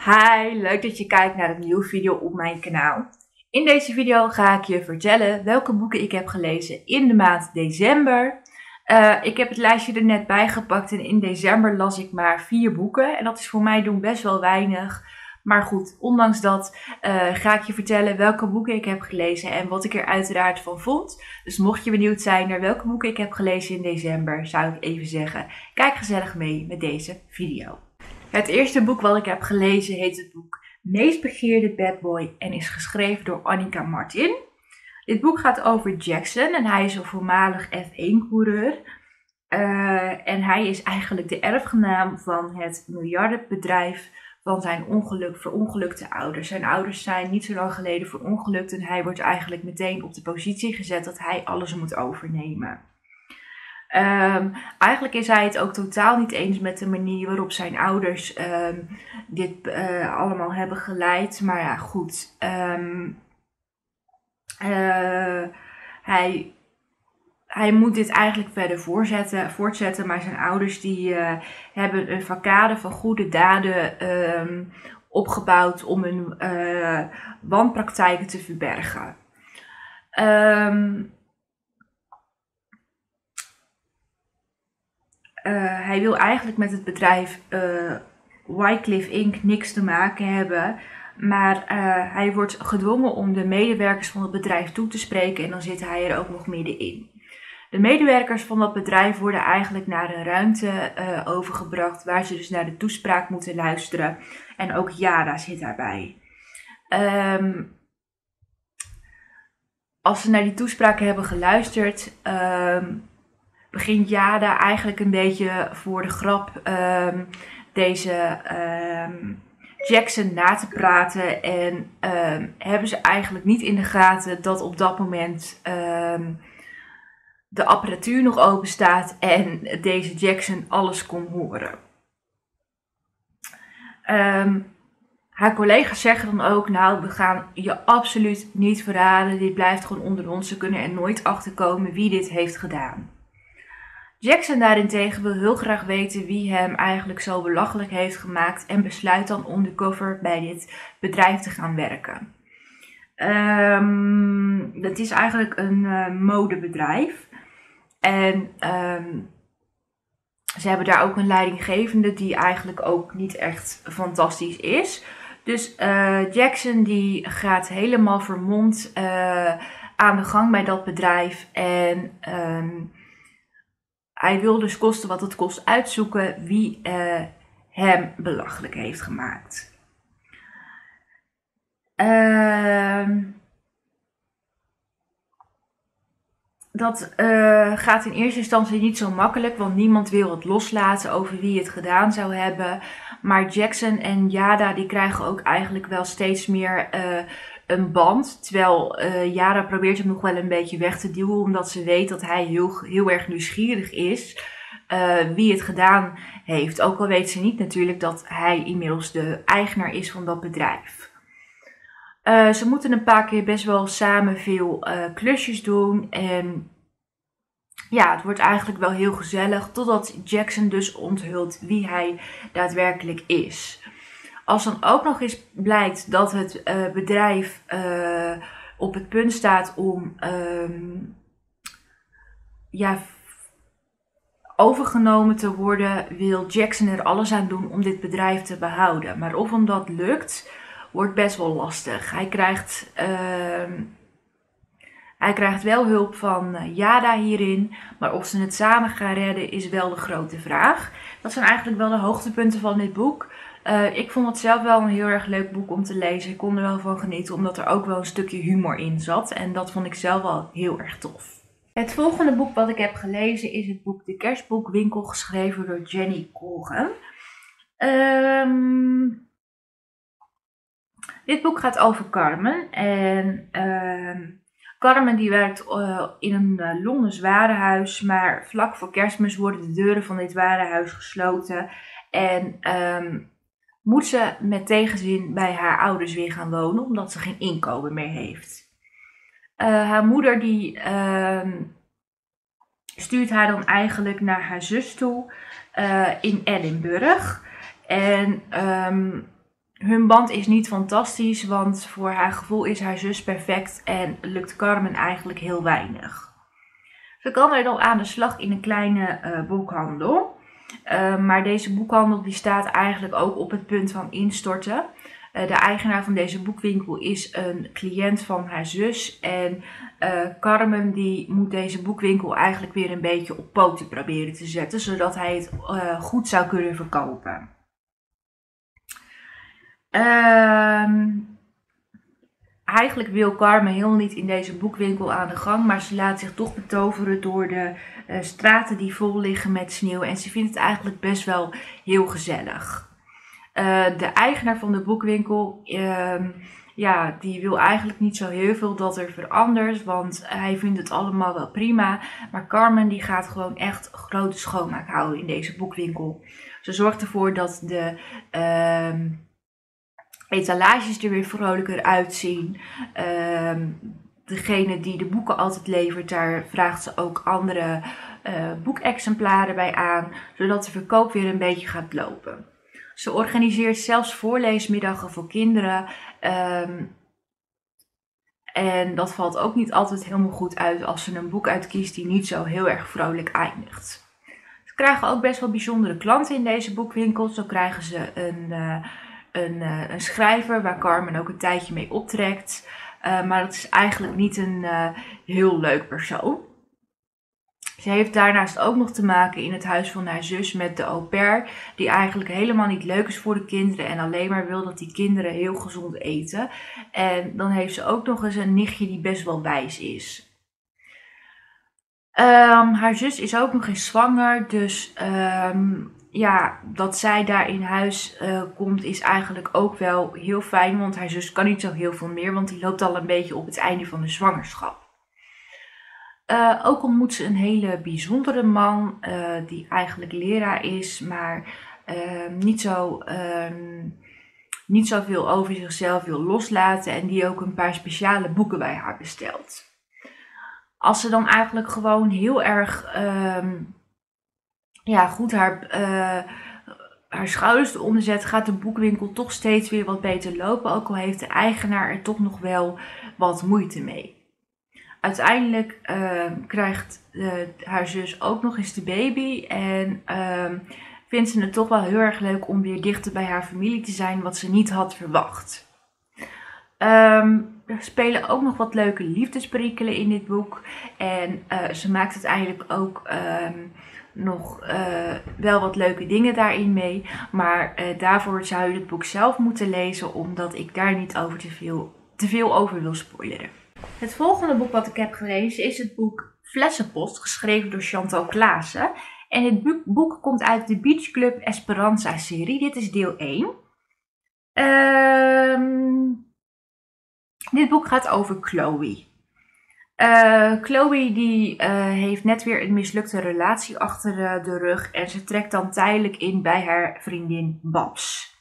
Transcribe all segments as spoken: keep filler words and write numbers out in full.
Hi, leuk dat je kijkt naar een nieuwe video op mijn kanaal. In deze video ga ik je vertellen welke boeken ik heb gelezen in de maand december. Uh, ik heb het lijstje er net bij gepakt en in december las ik maar vier boeken. En dat is voor mij doen best wel weinig. Maar goed, ondanks dat uh, ga ik je vertellen welke boeken ik heb gelezen en wat ik er uiteraard van vond. Dus mocht je benieuwd zijn naar welke boeken ik heb gelezen in december, zou ik even zeggen, kijk gezellig mee met deze video. Het eerste boek wat ik heb gelezen heet het boek Meest Begeerde Bad Boy en is geschreven door Annika Martin. Dit boek gaat over Jackson en hij is een voormalig F één coureur. Uh, en hij is eigenlijk de erfgenaam van het miljardenbedrijf van zijn ongeluk, verongelukte ouders. Zijn ouders zijn niet zo lang geleden verongelukt en hij wordt eigenlijk meteen op de positie gezet dat hij alles moet overnemen. Um, eigenlijk is hij het ook totaal niet eens met de manier waarop zijn ouders um, dit uh, allemaal hebben geleid. Maar ja, goed. Um, uh, hij, hij moet dit eigenlijk verder voortzetten, voortzetten. Maar zijn ouders die uh, hebben een facade van goede daden um, opgebouwd om hun uh, wanpraktijken te verbergen. Um, Uh, hij wil eigenlijk met het bedrijf uh, Wycliffe incorporated niks te maken hebben. Maar uh, hij wordt gedwongen om de medewerkers van het bedrijf toe te spreken en dan zit hij er ook nog middenin. De medewerkers van dat bedrijf worden eigenlijk naar een ruimte uh, overgebracht waar ze dus naar de toespraak moeten luisteren. En ook Yada zit daarbij. Um, als ze naar die toespraak hebben geluisterd, Um, begint Yada eigenlijk een beetje voor de grap um, deze um, Jackson na te praten. En um, hebben ze eigenlijk niet in de gaten dat op dat moment um, de apparatuur nog open staat en deze Jackson alles kon horen. Um, haar collega's zeggen dan ook, nou, we gaan je absoluut niet verraden. Dit blijft gewoon onder ons. Ze kunnen er nooit achter komen wie dit heeft gedaan. Jackson daarentegen wil heel graag weten wie hem eigenlijk zo belachelijk heeft gemaakt en besluit dan undercover bij dit bedrijf te gaan werken. Um, dat is eigenlijk een uh, modebedrijf en um, ze hebben daar ook een leidinggevende die eigenlijk ook niet echt fantastisch is. Dus uh, Jackson die gaat helemaal vermomd uh, aan de gang bij dat bedrijf en Um, Hij wil dus kosten wat het kost uitzoeken wie uh, hem belachelijk heeft gemaakt. Uh, dat uh, gaat in eerste instantie niet zo makkelijk, want niemand wil het loslaten over wie het gedaan zou hebben. Maar Jackson en Yada die krijgen ook eigenlijk wel steeds meer uh, een band. Terwijl uh, Yada probeert hem nog wel een beetje weg te duwen, omdat ze weet dat hij heel, heel erg nieuwsgierig is uh, wie het gedaan heeft. Ook al weet ze niet natuurlijk dat hij inmiddels de eigenaar is van dat bedrijf. Uh, ze moeten een paar keer best wel samen veel uh, klusjes doen en ja, het wordt eigenlijk wel heel gezellig totdat Jackson dus onthult wie hij daadwerkelijk is. Als dan ook nog eens blijkt dat het uh, bedrijf uh, op het punt staat om um, ja, overgenomen te worden, wil Jackson er alles aan doen om dit bedrijf te behouden. Maar of hem dat lukt, wordt best wel lastig. Hij krijgt, uh, hij krijgt wel hulp van Yada hierin, maar of ze het samen gaan redden is wel de grote vraag. Dat zijn eigenlijk wel de hoogtepunten van dit boek. Uh, ik vond het zelf wel een heel erg leuk boek om te lezen. Ik kon er wel van genieten, omdat er ook wel een stukje humor in zat. En dat vond ik zelf wel heel erg tof. Het volgende boek wat ik heb gelezen is het boek De Kerstboekwinkel, geschreven door Jenny Colgan. Um, dit boek gaat over Carmen. En uh, Carmen die werkt uh, in een uh, Londens warenhuis. Maar vlak voor Kerstmis worden de deuren van dit warenhuis gesloten. En Um, moet ze met tegenzin bij haar ouders weer gaan wonen, omdat ze geen inkomen meer heeft. Uh, haar moeder die uh, stuurt haar dan eigenlijk naar haar zus toe uh, in Edinburgh. En um, hun band is niet fantastisch, want voor haar gevoel is haar zus perfect en lukt Carmen eigenlijk heel weinig. Ze kan er dan aan de slag in een kleine uh, boekhandel. Uh, maar deze boekhandel die staat eigenlijk ook op het punt van instorten. Uh, de eigenaar van deze boekwinkel is een cliënt van haar zus. En uh, Carmen die moet deze boekwinkel eigenlijk weer een beetje op poten proberen te zetten. Zodat hij het uh, goed zou kunnen verkopen. Uh, eigenlijk wil Carmen heel niet in deze boekwinkel aan de gang. Maar ze laat zich toch betoveren door de uh, straten die vol liggen met sneeuw. En ze vindt het eigenlijk best wel heel gezellig. Uh, de eigenaar van de boekwinkel, uh, ja, die wil eigenlijk niet zo heel veel dat er verandert, want hij vindt het allemaal wel prima. Maar Carmen die gaat gewoon echt grote schoonmaak houden in deze boekwinkel. Ze zorgt ervoor dat de uh, etalages er weer vrolijker uitzien. Uh, degene die de boeken altijd levert, daar vraagt ze ook andere uh, boekexemplaren bij aan, zodat de verkoop weer een beetje gaat lopen. Ze organiseert zelfs voorleesmiddagen voor kinderen. Um, en dat valt ook niet altijd helemaal goed uit als ze een boek uitkiest die niet zo heel erg vrolijk eindigt. Ze krijgen ook best wel bijzondere klanten in deze boekwinkel. Zo krijgen ze een, uh, een, uh, een schrijver waar Carmen ook een tijdje mee optrekt. Uh, maar dat is eigenlijk niet een uh, heel leuk persoon. Ze heeft daarnaast ook nog te maken in het huis van haar zus met de au pair, die eigenlijk helemaal niet leuk is voor de kinderen en alleen maar wil dat die kinderen heel gezond eten. En dan heeft ze ook nog eens een nichtje die best wel wijs is. Um, haar zus is ook nog eens zwanger, dus um, ja, dat zij daar in huis uh, komt is eigenlijk ook wel heel fijn, want haar zus kan niet zo heel veel meer, want die loopt al een beetje op het einde van de zwangerschap. Uh, ook ontmoet ze een hele bijzondere man, uh, die eigenlijk leraar is, maar uh, niet, zo, uh, niet zoveel over zichzelf wil loslaten en die ook een paar speciale boeken bij haar bestelt. Als ze dan eigenlijk gewoon heel erg uh, ja, goed haar, uh, haar schouders eronder zet, gaat de boekwinkel toch steeds weer wat beter lopen, ook al heeft de eigenaar er toch nog wel wat moeite mee. Uiteindelijk uh, krijgt uh, haar zus ook nog eens de baby en uh, vindt ze het toch wel heel erg leuk om weer dichter bij haar familie te zijn, wat ze niet had verwacht. Um, er spelen ook nog wat leuke liefdesperikelen in dit boek en uh, ze maakt uiteindelijk ook um, nog uh, wel wat leuke dingen daarin mee, maar uh, daarvoor zou je het boek zelf moeten lezen, omdat ik daar niet over te veel, te veel over wil spoileren. Het volgende boek wat ik heb gelezen is het boek Flessenpost, geschreven door Chantal Klaassen. En het boek komt uit de Beach Club Esperanza serie. Dit is deel één. Um, dit boek gaat over Chloe. Uh, Chloe die, uh, heeft net weer een mislukte relatie achter uh, de rug. En ze trekt dan tijdelijk in bij haar vriendin Babs.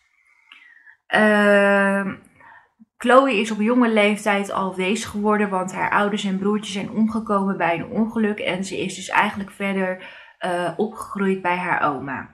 Uh, Chloe is op jonge leeftijd al wees geworden, want haar ouders en broertjes zijn omgekomen bij een ongeluk. En ze is dus eigenlijk verder uh, opgegroeid bij haar oma.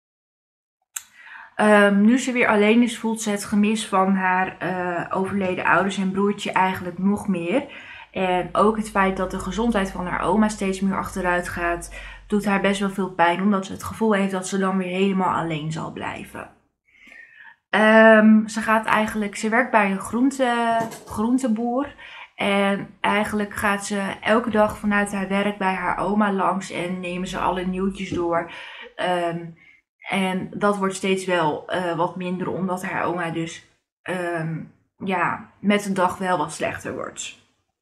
Um, nu ze weer alleen is, voelt ze het gemis van haar uh, overleden ouders en broertje eigenlijk nog meer. En ook het feit dat de gezondheid van haar oma steeds meer achteruit gaat, doet haar best wel veel pijn, omdat ze het gevoel heeft dat ze dan weer helemaal alleen zal blijven. Um, ze gaat eigenlijk, ze werkt bij een groente, groenteboer en eigenlijk gaat ze elke dag vanuit haar werk bij haar oma langs en nemen ze alle nieuwtjes door. Um, en dat wordt steeds wel uh, wat minder, omdat haar oma dus um, ja, met de dag wel wat slechter wordt.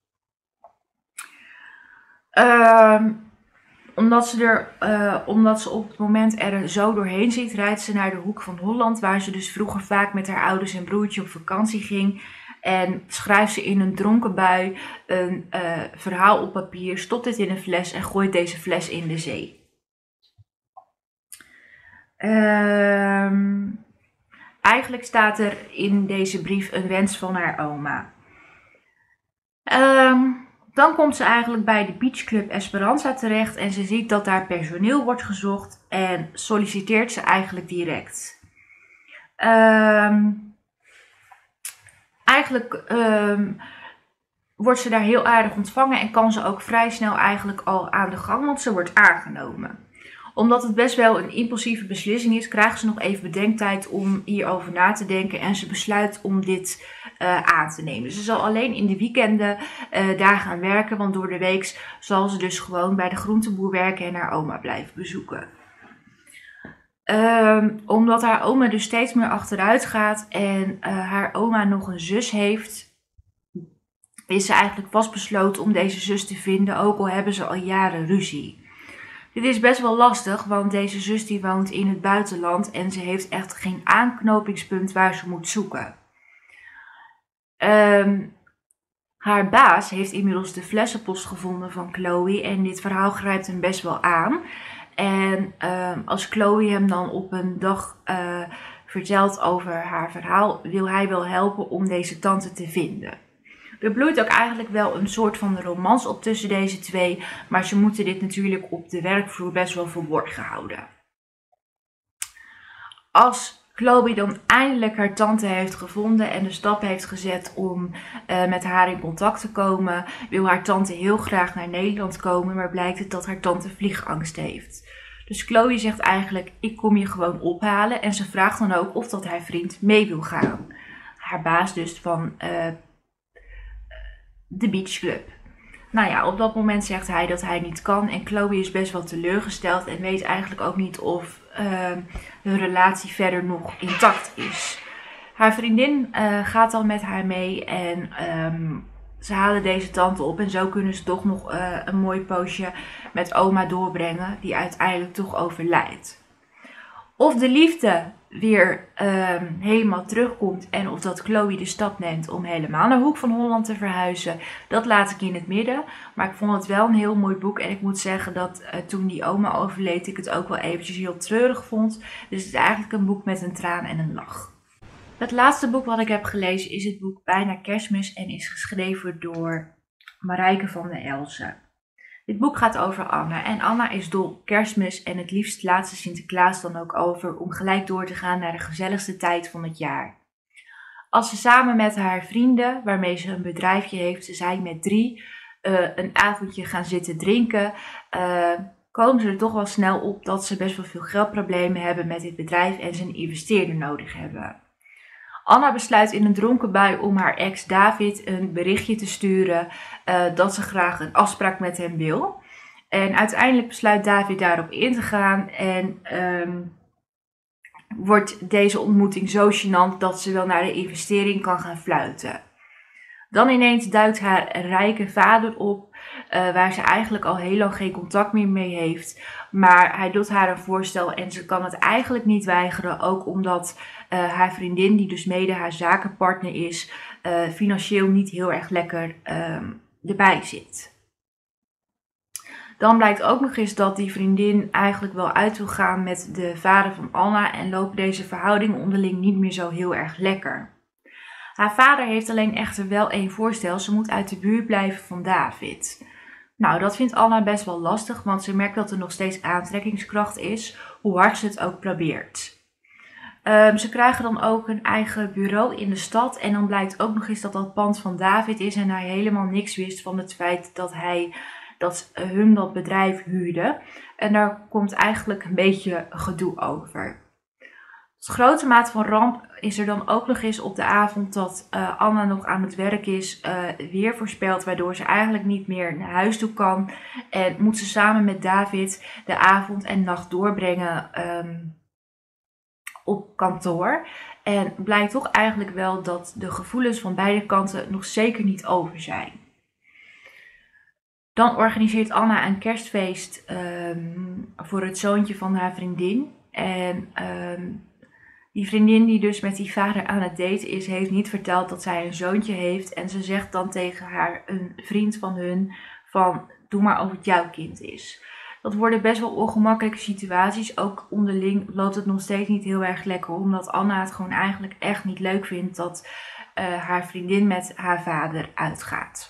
Um, Omdat ze, er, uh, omdat ze op het moment er zo doorheen zit, rijdt ze naar de Hoek van Holland, waar ze dus vroeger vaak met haar ouders en broertje op vakantie ging. En schrijft ze in een dronken bui een uh, verhaal op papier, stopt het in een fles en gooit deze fles in de zee. Um, eigenlijk staat er in deze brief een wens van haar oma. Um, Dan komt ze eigenlijk bij de Beach Club Esperanza terecht en ze ziet dat daar personeel wordt gezocht en solliciteert ze eigenlijk direct. Um, eigenlijk um, wordt ze daar heel aardig ontvangen en kan ze ook vrij snel eigenlijk al aan de gang, want ze wordt aangenomen. Omdat het best wel een impulsieve beslissing is, krijgt ze nog even bedenktijd om hierover na te denken. En ze besluit om dit uh, aan te nemen. Ze zal alleen in de weekenden uh, daar gaan werken. Want door de week zal ze dus gewoon bij de groenteboer werken en haar oma blijven bezoeken. Uh, omdat haar oma dus steeds meer achteruit gaat en uh, haar oma nog een zus heeft, is ze eigenlijk vastbesloten om deze zus te vinden. Ook al hebben ze al jaren ruzie. Dit is best wel lastig, want deze zus die woont in het buitenland en ze heeft echt geen aanknopingspunt waar ze moet zoeken. Um, haar baas heeft inmiddels de flessenpost gevonden van Chloe en dit verhaal grijpt hem best wel aan. En um, als Chloe hem dan op een dag uh, vertelt over haar verhaal, wil hij wel helpen om deze tante te vinden. Er bloeit ook eigenlijk wel een soort van romance op tussen deze twee, maar ze moeten dit natuurlijk op de werkvloer best wel verborgen houden. Als Chloe dan eindelijk haar tante heeft gevonden en de stap heeft gezet om uh, met haar in contact te komen, wil haar tante heel graag naar Nederland komen, maar blijkt het dat haar tante vliegangst heeft. Dus Chloe zegt eigenlijk, ik kom je gewoon ophalen en ze vraagt dan ook of dat haar vriend mee wil gaan. Haar baas dus van Uh, de beachclub. Nou ja, op dat moment zegt hij dat hij niet kan en Chloe is best wel teleurgesteld en weet eigenlijk ook niet of uh, hun relatie verder nog intact is. Haar vriendin uh, gaat dan met haar mee en um, ze halen deze tante op en zo kunnen ze toch nog uh, een mooi poosje met oma doorbrengen die uiteindelijk toch overlijdt. Of de liefde weer uh, helemaal terugkomt en of dat Chloe de stap neemt om helemaal naar Hoek van Holland te verhuizen, dat laat ik in het midden. Maar ik vond het wel een heel mooi boek en ik moet zeggen dat uh, toen die oma overleed ik het ook wel eventjes heel treurig vond. Dus het is eigenlijk een boek met een traan en een lach. Het laatste boek wat ik heb gelezen is het boek Bijna Kerstmis en is geschreven door Marijke van der Elzen. Dit boek gaat over Anna en Anna is dol op Kerstmis en het liefst laat ze Sinterklaas dan ook over om gelijk door te gaan naar de gezelligste tijd van het jaar. Als ze samen met haar vrienden, waarmee ze een bedrijfje heeft, ze zijn met drie, uh, een avondje gaan zitten drinken, uh, komen ze er toch wel snel op dat ze best wel veel geldproblemen hebben met dit bedrijf en ze een investeerder nodig hebben. Anna besluit in een dronken bui om haar ex David een berichtje te sturen uh, dat ze graag een afspraak met hem wil. En uiteindelijk besluit David daarop in te gaan en um, wordt deze ontmoeting zo gênant dat ze wel naar de investering kan gaan fluiten. Dan ineens duikt haar rijke vader op, uh, waar ze eigenlijk al heel lang geen contact meer mee heeft. Maar hij doet haar een voorstel en ze kan het eigenlijk niet weigeren, ook omdat uh, haar vriendin, die dus mede haar zakenpartner is, uh, financieel niet heel erg lekker uh, erbij zit. Dan blijkt ook nog eens dat die vriendin eigenlijk wel uit wil gaan met de vader van Anna en loopt deze verhouding onderling niet meer zo heel erg lekker. Haar vader heeft alleen echter wel één voorstel, ze moet uit de buurt blijven van David. Nou, dat vindt Anna best wel lastig, want ze merkt dat er nog steeds aantrekkingskracht is, hoe hard ze het ook probeert. Um, ze krijgen dan ook een eigen bureau in de stad en dan blijkt ook nog eens dat dat pand van David is en hij helemaal niks wist van het feit dat hij dat hun dat bedrijf huurde. En daar komt eigenlijk een beetje gedoe over. Tot grote mate van ramp is er dan ook nog eens op de avond dat uh, Anna nog aan het werk is, uh, weer voorspeld, waardoor ze eigenlijk niet meer naar huis toe kan. En moet ze samen met David de avond en nacht doorbrengen um, op kantoor. En blijkt toch eigenlijk wel dat de gevoelens van beide kanten nog zeker niet over zijn. Dan organiseert Anna een kerstfeest um, voor het zoontje van haar vriendin. En um, die vriendin die dus met die vader aan het daten is, heeft niet verteld dat zij een zoontje heeft. En ze zegt dan tegen haar, een vriend van hun, van doe maar of het jouw kind is. Dat worden best wel ongemakkelijke situaties. Ook onderling loopt het nog steeds niet heel erg lekker. Omdat Anna het gewoon eigenlijk echt niet leuk vindt dat uh, haar vriendin met haar vader uitgaat.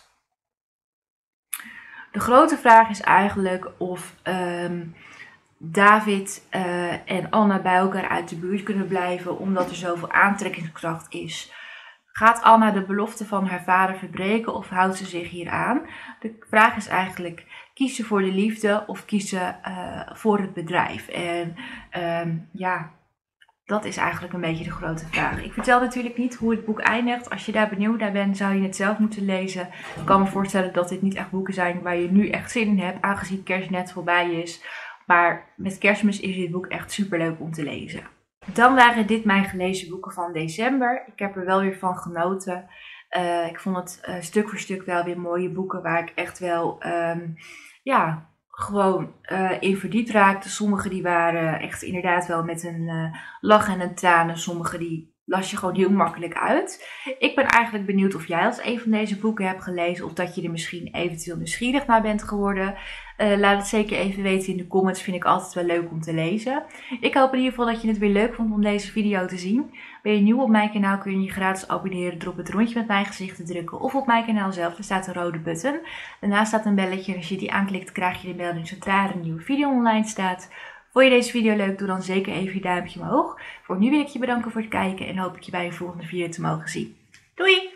De grote vraag is eigenlijk of um, David uh, en Anna bij elkaar uit de buurt kunnen blijven omdat er zoveel aantrekkingskracht is. Gaat Anna de belofte van haar vader verbreken of houdt ze zich hier aan? De vraag is eigenlijk, kiezen voor de liefde of kiezen uh, voor het bedrijf? En um, ja, dat is eigenlijk een beetje de grote vraag. Ik vertel natuurlijk niet hoe het boek eindigt. Als je daar benieuwd naar bent, zou je het zelf moeten lezen. Ik kan me voorstellen dat dit niet echt boeken zijn waar je nu echt zin in hebt, aangezien kerst net voorbij is. Maar met Kerstmis is dit boek echt super leuk om te lezen. Dan waren dit mijn gelezen boeken van december. Ik heb er wel weer van genoten. Uh, ik vond het uh, stuk voor stuk wel weer mooie boeken waar ik echt wel um, ja, gewoon uh, in verdiept raakte. Sommige die waren echt inderdaad wel met een uh, lach en een tranen. Sommige die las je gewoon heel makkelijk uit. Ik ben eigenlijk benieuwd of jij als een van deze boeken hebt gelezen of dat je er misschien eventueel nieuwsgierig naar bent geworden. Uh, laat het zeker even weten in de comments, vind ik altijd wel leuk om te lezen. Ik hoop in ieder geval dat je het weer leuk vond om deze video te zien. Ben je nieuw op mijn kanaal, kun je je gratis abonneren door op het rondje met mijn gezicht te drukken of op mijn kanaal zelf. Er staat een rode button. Daarnaast staat een belletje en als je die aanklikt krijg je de melding zodra er een nieuwe video online staat. Vond je deze video leuk? Doe dan zeker even je duimpje omhoog. Voor nu wil ik je bedanken voor het kijken en hoop ik je bij een volgende video te mogen zien. Doei!